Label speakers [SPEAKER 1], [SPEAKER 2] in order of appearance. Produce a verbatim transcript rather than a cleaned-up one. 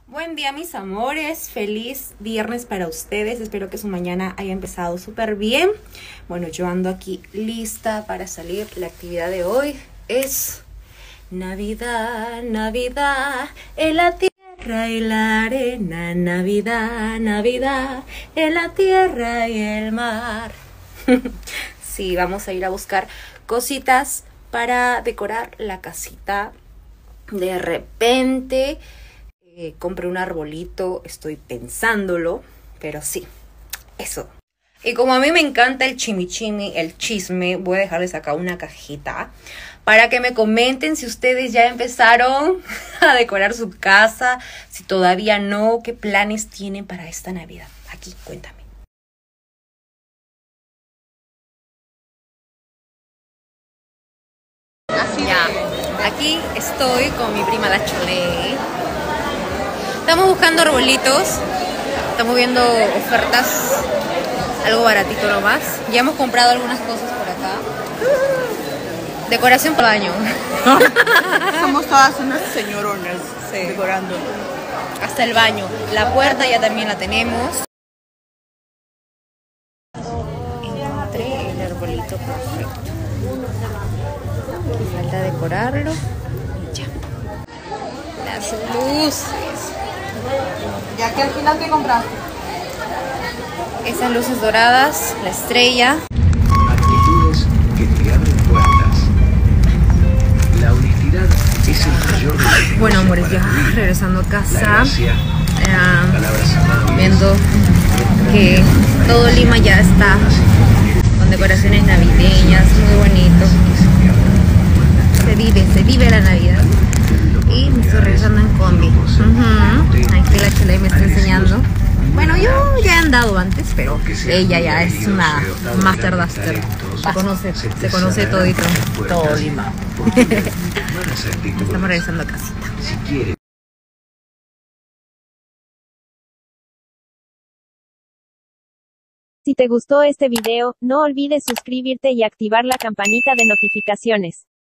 [SPEAKER 1] Buen día, mis amores, feliz viernes para ustedes, espero que su mañana haya empezado súper bien. Bueno, yo ando aquí lista para salir. La actividad de hoy es Navidad, Navidad, en la tierra y la arena, Navidad, Navidad, en la tierra y el mar. Sí, vamos a ir a buscar cositas para decorar la casita. De repente eh, compré un arbolito, estoy pensándolo, pero sí, eso. Y como a mí me encanta el chimichimi, el chisme, voy a dejarles acá una cajita para que me comenten si ustedes ya empezaron a decorar su casa, si todavía no, qué planes tienen para esta Navidad. Aquí, cuéntame. Ya, aquí estoy con mi prima la Chole. Estamos buscando arbolitos, estamos viendo ofertas, algo baratito nomás. Ya hemos comprado algunas cosas por acá. Decoración para el baño.
[SPEAKER 2] Somos todas unas señoronas, sí, decorando.
[SPEAKER 1] Hasta el baño. La puerta ya también la tenemos. Encontré el arbolito perfecto. Falta decorarlo y ya. Las luces.
[SPEAKER 2] Ya que al final, ¿qué compraste?
[SPEAKER 1] Esas luces doradas, la estrella.
[SPEAKER 3] Actitudes que te abren puertas. La honestidad es el mayor de los
[SPEAKER 1] Bueno, amores, ya
[SPEAKER 3] negocios.
[SPEAKER 1] regresando a
[SPEAKER 3] La
[SPEAKER 1] casa,
[SPEAKER 3] gracia,
[SPEAKER 1] eh,
[SPEAKER 3] palabras amables,
[SPEAKER 1] viendo que todo Lima ya está con decoraciones navideñas, muy bonito. Se vive, se vive la Navidad. Y me estoy regresando en combi. Uh-huh. Aquí la Chole me está enseñando. Bueno, yo ya he andado antes, pero ella ya es una master duster. Se conoce, se conoce todito.
[SPEAKER 2] Todo Lima.
[SPEAKER 1] Estamos regresando a casita.
[SPEAKER 3] Si quieres.
[SPEAKER 4] Si te gustó este video, no olvides suscribirte y activar la campanita de notificaciones.